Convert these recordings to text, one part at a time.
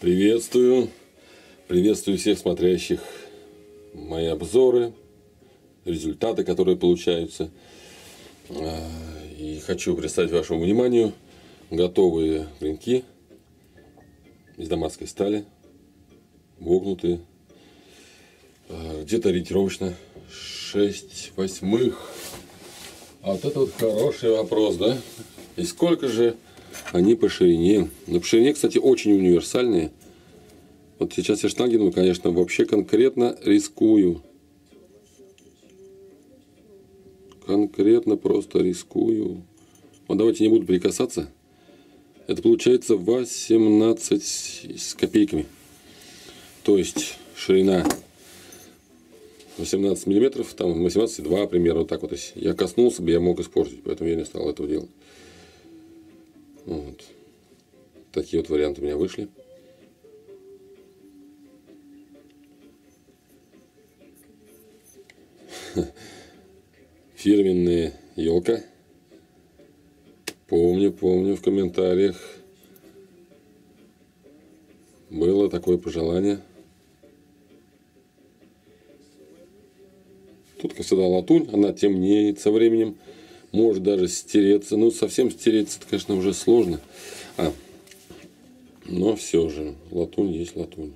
Приветствую! Приветствую всех смотрящих мои обзоры, результаты, которые получаются. И хочу представить вашему вниманию готовые клинки из дамасской стали, вогнутые, где-то ориентировочно 6/8. А вот это вот хороший вопрос, да? И сколько же они по ширине? Но по ширине, кстати, очень универсальные. Вот сейчас я штангену, конечно, вообще конкретно рискую. Конкретно просто рискую. Вот давайте не буду прикасаться. Это получается 18 с копейками. То есть ширина 18 миллиметров, там 18,2 примерно, вот так вот. Если я коснулся бы, я мог испортить, поэтому я не стал этого делать. Вот. Такие вот варианты у меня вышли. Фирменная елка. Помню, в комментариях было такое пожелание. Тут, как всегда, латунь, она темнеет со временем, может даже стереться. Ну, совсем стереться, это, конечно, уже сложно. Но все же, латунь есть латунь.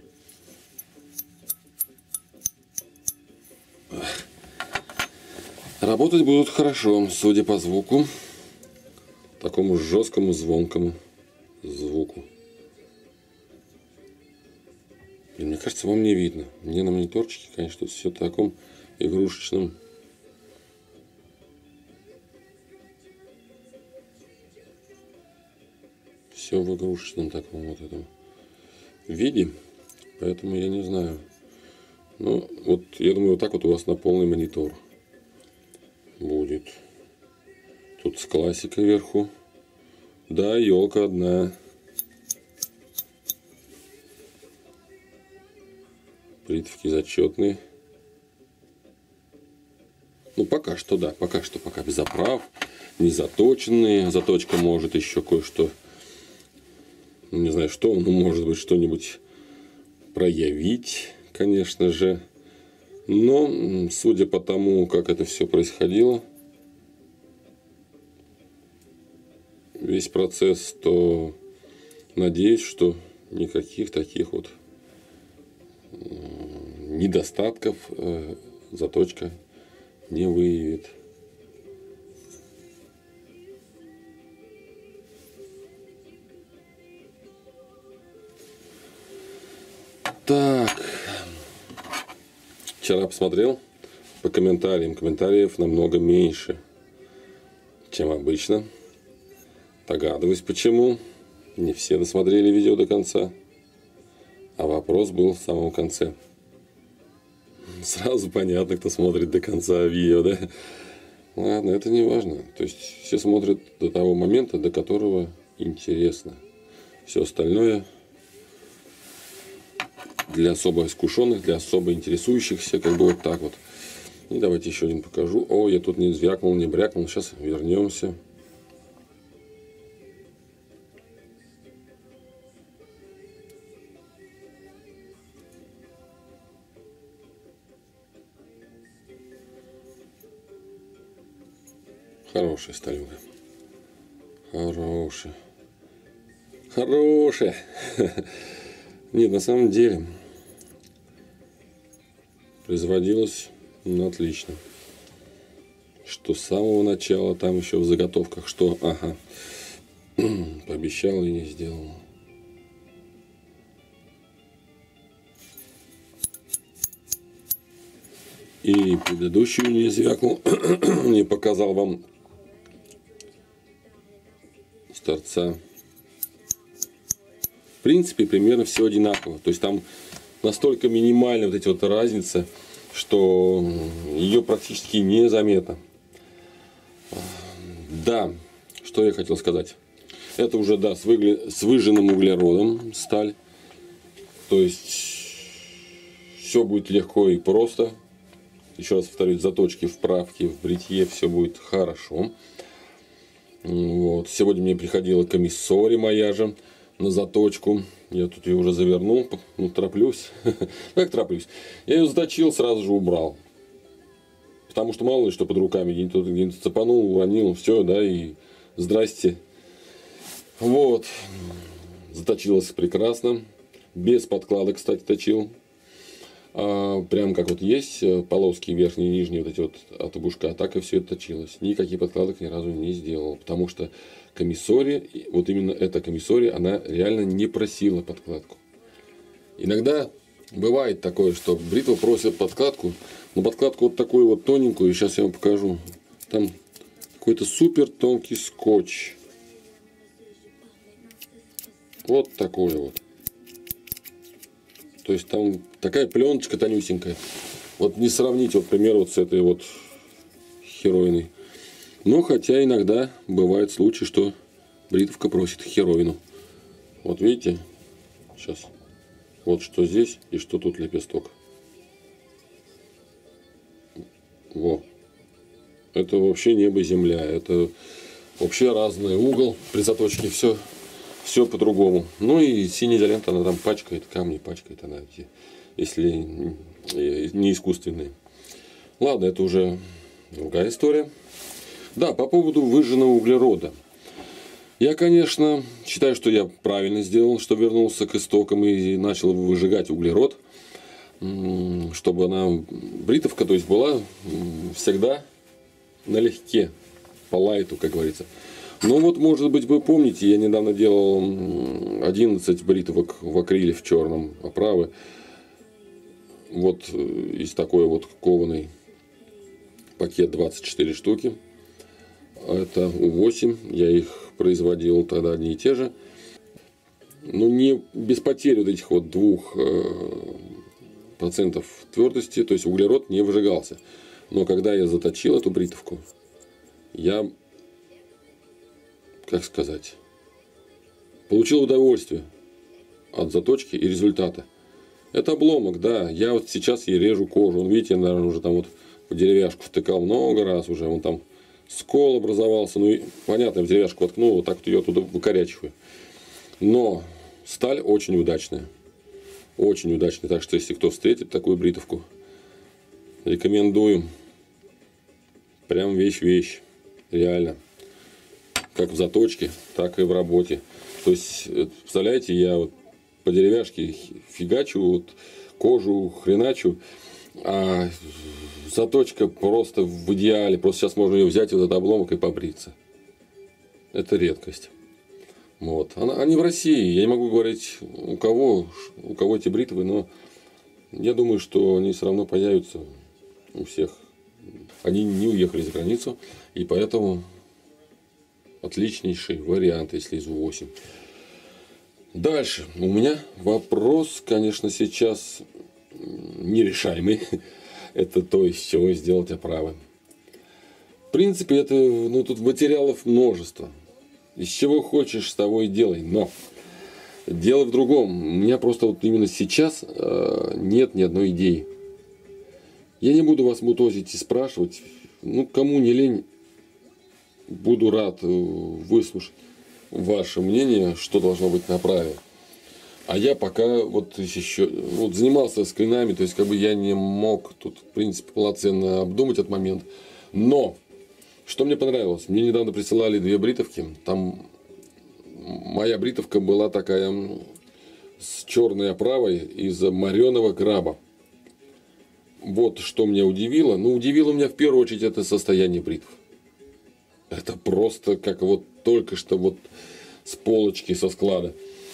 Работать будут хорошо, судя по звуку, такому жесткому, звонкому звуку. И мне кажется, вам не видно. Мне на мониторчике, конечно, все в таком игрушечном. Все в игрушечном таком вот этом виде. Поэтому я не знаю. Ну, вот я думаю, вот так вот у вас на полный монитор будет. Тут с классикой вверху. Да, елка одна. Бритвки зачетные. Ну, пока что, да. Пока без оправ. Не заточенные. Заточка может еще кое-что. Ну, не знаю что. Ну, может быть, что-нибудь проявить, конечно же. Но, судя по тому, как это все происходило, весь процесс, то надеюсь, что никаких таких вот недостатков заточка не выявит. Так, вчера посмотрел по комментариям. Комментариев намного меньше, чем обычно. Догадываюсь, почему. Не все досмотрели видео до конца. А вопрос был в самом конце. Сразу понятно, кто смотрит до конца видео, да? Ладно, это не важно. То есть все смотрят до того момента, до которого интересно. Все остальное для особо искушенных, для особо интересующихся, как бы вот так вот. И давайте еще один покажу. О, я тут не звякнул, не брякнул. Сейчас вернемся. Хорошая сталюга. Хорошая. Нет, на самом деле производилось отлично. Что с самого начала, там еще в заготовках, что пообещал и не сделал. И предыдущую не звякнул, не показал вам с торца. В принципе, примерно все одинаково. То есть там настолько минимальная вот эти вот разница, что ее практически незаметно. Да, что я хотел сказать. Это уже, да, с выжженным углеродом сталь. То есть все будет легко и просто. Еще раз повторюсь, заточки, вправки, в бритье все будет хорошо. Вот. Сегодня мне приходила комиссори моя же на заточку. Я тут ее уже завернул, ну, тороплюсь. Как тороплюсь? Я ее заточил, сразу же убрал. Потому что мало ли что под руками, где-нибудь цепанул, уронил, все, да, и здрасте. Вот. Заточилось прекрасно. Без подкладок, кстати, точил. Прям как вот есть полоски верхние и нижние вот эти вот от обушка, так и все это точилось. Никаких подкладок ни разу не сделал. Потому что комиссория, вот именно эта комиссория, она реально не просила подкладку. Иногда бывает такое, что бритва просит подкладку, но подкладку вот такую вот тоненькую, сейчас я вам покажу. Там какой-то супер тонкий скотч. Вот такой вот. То есть там такая пленочка тонюсенькая. Вот не сравнить, вот, к примеру, вот с этой вот херовиной. Но хотя иногда бывает случай, что бритвка просит херовину. Вот видите? Сейчас. Вот что здесь и что тут лепесток. Во. Это вообще небо и земля. Это вообще разный угол при заточке. Все по-другому. Ну и синяя изолента, она там пачкает, камни пачкает она, если не искусственные. Ладно, это уже другая история. Да, по поводу выжженного углерода. Я, конечно, считаю, что я правильно сделал, что вернулся к истокам и начал выжигать углерод. Чтобы она, бритовка, то есть была всегда налегке, по лайту, как говорится. Ну вот, может быть, вы помните, я недавно делал 11 бритвок в акриле в черном оправы. Вот из такой вот кованой пакет 24 штуки. Это У8, я их производил тогда одни и те же. Ну, не без потери вот этих вот 2% твердости, то есть углерод не выжигался. Но когда я заточил эту бритовку, я, как сказать, получил удовольствие от заточки и результата. Это обломок, да. Я вот сейчас ей режу кожу. Вон, видите, я, наверное, уже там вот в деревяшку втыкал много раз уже. Вон там скол образовался. Ну и понятно, в деревяшку воткнул, вот так вот ее туда выкорячиваю. Но сталь очень удачная. Очень удачная. Так что, если кто встретит такую бритовку, рекомендую. Прям вещь. Реально. Как в заточке, так и в работе. То есть, представляете, я вот по деревяшке фигачу, вот кожу хреначу, а заточка просто в идеале. Просто сейчас можно ее взять, вот этот обломок, и побриться. Это редкость. Вот. Они в России. Я не могу говорить, у кого эти бритвы, но я думаю, что они все равно появятся у всех. Они не уехали за границу, и поэтому отличнейший вариант, если из У8. Дальше. У меня вопрос, конечно, сейчас нерешаемый. Это то, из чего сделать оправы. В принципе, это, ну, тут материалов множество. Из чего хочешь, с того и делай. Но дело в другом. У меня просто вот именно сейчас нет ни одной идеи. Я не буду вас мутозить и спрашивать. Ну, кому не лень, буду рад выслушать ваше мнение, что должно быть на оправе. А я пока вот еще вот занимался скринами, то есть как бы я не мог тут, в принципе, полноценно обдумать этот момент. Но что мне понравилось? Мне недавно присылали 2 бритовки. Там моя бритовка была такая с черной оправой из мореного краба. Вот что меня удивило. Ну, удивило меня в первую очередь это состояние бритв. Это просто как вот только что вот с полочки, со склада.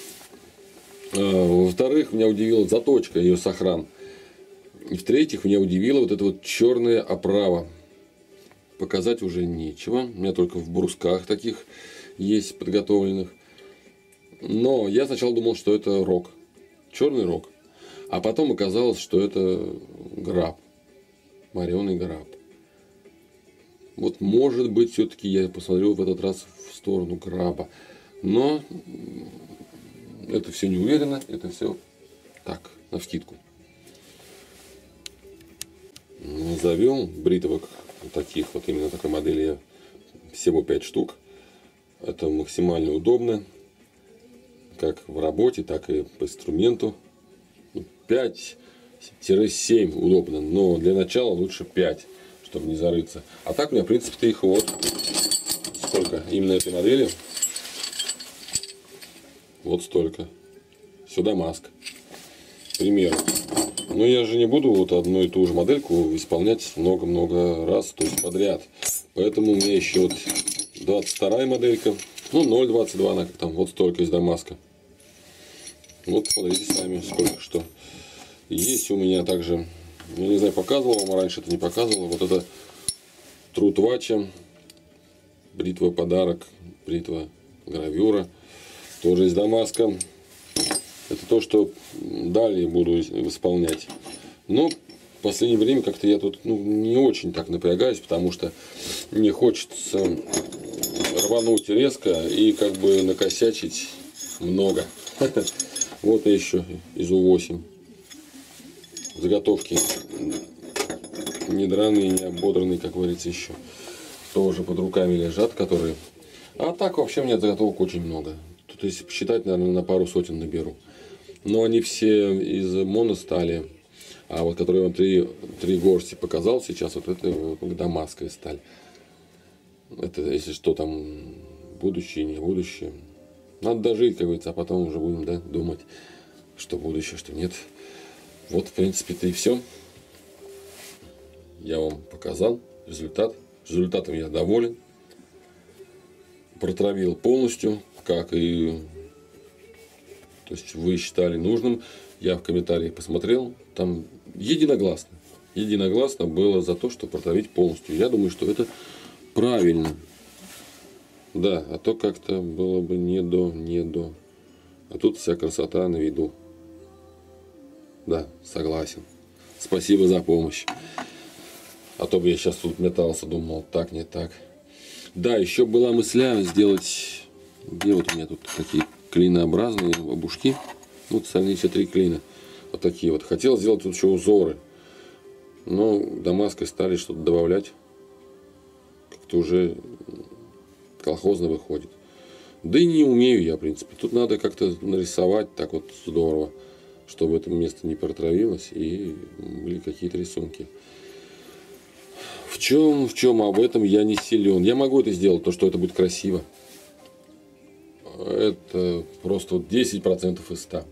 Во-вторых, меня удивила заточка, ее сохран. И в-третьих, меня удивила вот эта вот черная оправа. Показать уже нечего. У меня только в брусках таких есть подготовленных. Но я сначала думал, что это рог. Черный рог. А потом оказалось, что это граб. Мореный граб. Вот может быть, все-таки я посмотрел в этот раз в сторону граба. Но это все не уверенно. Это все так, навскидку. Назовем бритовок таких вот именно такой модели всего 5 штук. Это максимально удобно. как в работе, так и по инструменту. 5-7 удобно, но для начала лучше 5, чтобы не зарыться. А так у меня, в принципе, их вот сколько именно этой модели. Вот столько. Сюда маска. К примеру. Но я же не буду вот одну и ту же модельку исполнять много-много раз, то есть подряд. Поэтому у меня еще вот 22 моделька. Ну, 0,22 она как там, вот столько из Дамаска. Вот смотрите сами, сколько что. Есть у меня также, я не знаю, показывал вам раньше, это не показывал. Вот это Трутвача, бритва подарок, бритва гравюра, тоже из Дамаска. Это то, что далее буду исполнять. Но в последнее время как-то я тут не очень так напрягаюсь, потому что не хочется рвануть резко и как бы накосячить много. Вот еще из У8. Заготовки не драные, не ободранные, как говорится, еще. Тоже под руками лежат, которые... А так вообще у меня заготовок очень много. Тут если посчитать, наверное, на пару сотен наберу. Но они все из моностали. А вот которые я вам три горсти показал сейчас, вот это вот дамасская сталь. Это, если что, там будущее, не будущее. Надо дожить, как говорится, а потом уже будем думать, что будущее, что нет. Вот, в принципе-то и все. Я вам показал результат. Результатом я доволен. Протравил полностью, как и... То есть вы считали нужным. Я в комментариях посмотрел. Там единогласно было за то, что протравить полностью. Я думаю, что это правильно. Да, а то как-то было бы не до. А тут вся красота на виду. Да, согласен. Спасибо за помощь. А то бы я сейчас тут метался, думал, так, не так. Да, еще была мысля сделать... Где вот у меня тут такие клинообразные бабушки. Вот остальные все 3 клина. Вот такие вот. Хотел сделать тут еще узоры. Но дамасской стали что-то добавлять. Как-то уже колхозно выходит. Да и не умею я, в принципе. Тут надо как-то нарисовать так вот здорово, чтобы это место не протравилось и были какие-то рисунки. В чем об этом я не силен. Я могу это сделать, то, что это будет красиво. Это просто вот 10% из 100.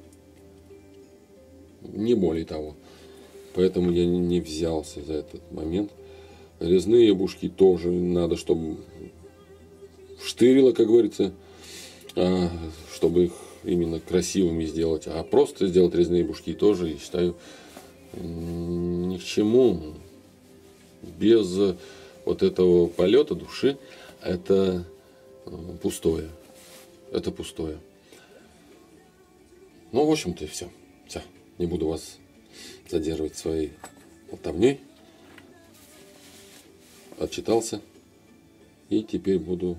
Не более того. Поэтому я не взялся за этот момент. Резные бушки тоже надо, чтобы вштырило, как говорится, чтобы их именно красивыми сделать. А просто сделать резные бушки тоже, я считаю, ни к чему. Без вот этого полета души это пустое. Это пустое. Ну, в общем-то, и все. Все. Не буду вас задерживать своей болтовней. Отчитался. И теперь буду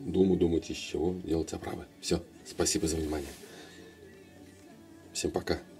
думать, из чего делать оправы. Все. Спасибо за внимание. Всем пока.